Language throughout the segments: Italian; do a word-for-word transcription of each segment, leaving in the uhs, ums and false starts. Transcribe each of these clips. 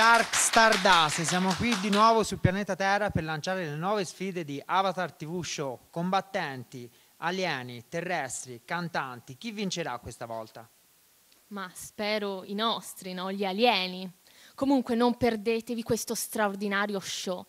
Dark Stardust, siamo qui di nuovo sul pianeta Terra per lanciare le nuove sfide di Avatar tivù Show. Combattenti, alieni, terrestri, cantanti. Chi vincerà questa volta? Ma spero i nostri, no? Gli alieni. Comunque non perdetevi questo straordinario show.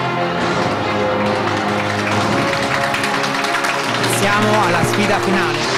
Siamo alla sfida finale.